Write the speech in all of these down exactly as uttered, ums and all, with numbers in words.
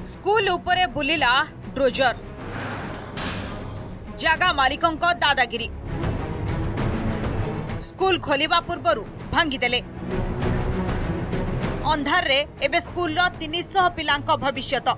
School उपरे बुलिला ड्रोजर जगह मालिकों को दादागिरी स्कूल खोलिबा पूर्वरु भांगीदेले अंधार रे एबे स्कूल रो तीन सौ पिलांको भविष्यत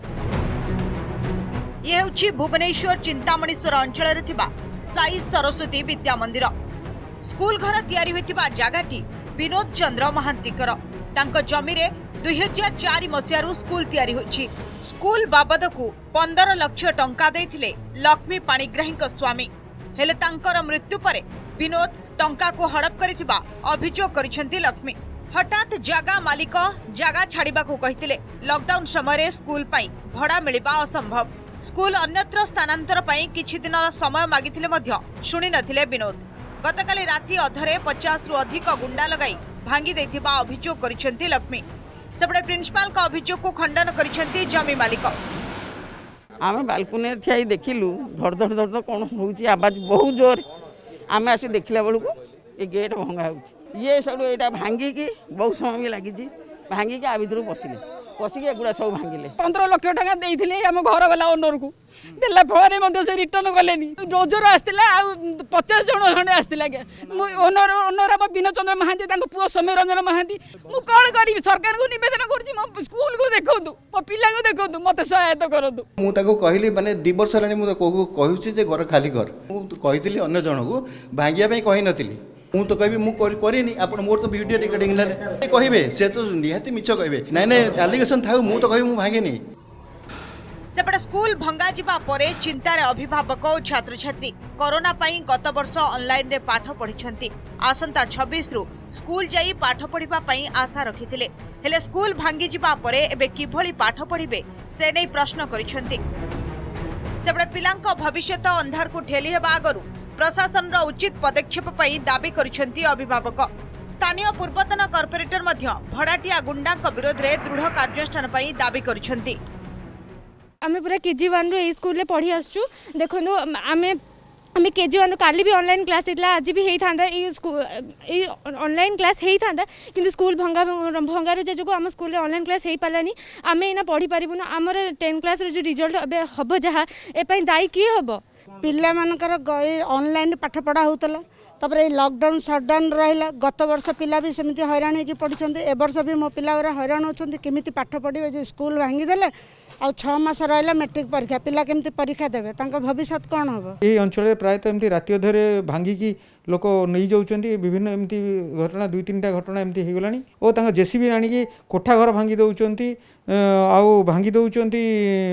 ये होछि भुवनेश्वर चिंतामणीश्वर अंचल रे थिबा साई सरस्वती विद्या मंदिर स्कूल घर तैयारी होइतिबा जागाटी विनोद चंद्र महांतीकर तांको जमी रे दुई हजार चार मसीह स्कूल तैयारी होछि स्कूल बाबद को पंदर लाख टंका देथिले लक्ष्मी पाणिग्राही स्वामी हेले तांकर मृत्यु परे विनोद टंका को हड़प करिथिबा अभियोग करिसेंती लक्ष्मी हठात जागा मालिक जागा छाड़िबा को कहिथिले लॉकडाउन समय स्कूल पई भड़ा मिलिबा असंभव स्कूल अन्यत्र स्थानांतर पई किछि दिन समय मागिथिले मध्य शुनि नथिले विनोद गतकाली राति अधरे पचास रु अधिक गुंडा लगाई भांगी देथिबा अभियोग करिसेंती लक्ष्मी सेपटे प्रिंसिपाल का अभियोग को खंडन करिसेंती जमी मालिक आमे बालकुनी ठियाई देखिलु धड़ धड़ धड़ कोन होउची आवाज बहुत जोर आमे आसी देखिला बेलू को ए गेट भंगा होउची ये सब एटा भांगी की बहुत समय लगी भांगी के आ भीतर पसिले पसिके एगुड़ा सब भांगिले पंद्रह लाख टका देइथिले हम घर वाला ओनर को देला फरे मध्ये से रिटर्न कलेनी रोजर आस्तिला आ पचास जण खंडे आस्तिला के ओनर ओनर अब विनोद चंद्र महांती तांको पुओ समय रंजन महांती मु कोन करी सरकार को निवेदन करछि मो स्कूल को देखोतु मो पिला को देखोतु मते सहायता करतु मु ताको कहली माने दो वर्ष लानी मु को कहूछि जे घर खाली घर मु कहितली अन्य जण को भांगिया पे कहि नथिली मु तो कहबी मु करिनी आपण मोर तो वीडियो रिकॉर्डिंग ले कहबे से तो निहाती मिछ कहबे नै नै एलिगेशन थाउ मु तो कहबी मु भांगेनी सेपटे स्कूल भंगा जिबा परे चिंतार अभिभावक और छात्र छात्री कोरोना पई गत वर्ष ऑनलाइन रे पाठ पढिछंती आसंता छब्बीस रु स्कूल जाई पाठ पढिबा पई आशा रखिथिले हेले स्कूल भांगी जिबा परे एबे किभली पाठ पढिबे से नै प्रश्न करिछंती सेपटे पिलांको भविष्यत अंधार को ठेली हेबा आगरु प्रशासन रो उचित पदक्षेप पई दाबी करिछंती अभिभावक स्थानीय पूर्वतन कॉर्पोरेटर मध्य भड़ाटिया गुंडा विरोध रे दृढ़ कार्यानुष्ठान पई दाबी करिछंती आमे पूरा केजी वन रो स्कूल रे पढ़ी आसछु देखनु आमे आमे केजी वन काली भी ऑनलाइन क्लास हेतला आज भी हेई थांदा ई स्कूल ई ऑनलाइन क्लास हेई थांदा किंतु स्कूल भंगा भंगा रे जे को हम स्कूल रे ऑनलाइन क्लास हेई पालानी आमे इना पढ़ी परिबु ना हमर टेन क्लास रे जो रिजल्ट अबे हबो जहा ए पई दाई की हबो पिल्ला मानकर ऑनलाइन पाठ पढ़ा होतला तबरे लॉकडाउन शटडाउन रहिला गत वर्ष पिला भी सेमिति हैरान हेकी पढिछन्ते ए वर्ष भी मो पिला ओरा हैरान होछन्ते केमिति पाठ पढिबे जे स्कूल भांगी देले आ छह मास रहिला मैट्रिक परीक्षा पिला केमिति परीक्षा देबे तांको भविष्य कोन होबो ए अंचल प्रायत एमती राति अधरे भांगी की लोक नहीं जाउछन्ती विभिन्न एमती घटना दुई तीनटा घटना एमती हे गलानी ओ तांको जेसीबी आनी की कोठा घर भांगी दउछन्ती आउ भांगी दउछन्ती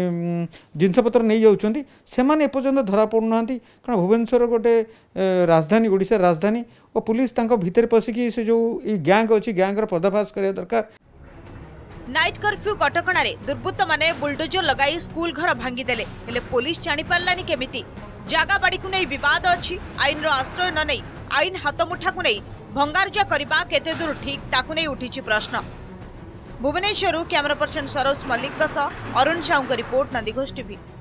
जिनसपत्र नहीं जाउछन्ती सेमाने एपर्यंत धरा पड़ुनांती कारण भुवनेश्वर गोटे राजधानी ओडिशा राजधानी और पुलिस तांको भीतर पसिकी से जो ई गैंग अछि गैंग रो पर्दाफाश करिया दरकार नाइट कर्फ्यू कटकणा रे दुर्बृत्त माने बुलडोजर लगाई स्कूल घर भांगी देले हेले पुलिस जानि पारलानी केमिति जागा बाड़ी को नहीं विवाद अछि आईन रो आश्रय न नहीं आईन हाथमुठा को नहीं भंगारुजा करबा केते दूर ठीक ताकु नहीं उठिछि प्रश्न भुवनेश्वर कैमरा पर्सन सरोज मल्लिक अरुण साहू का रिपोर्ट नंदीघोष टीवी।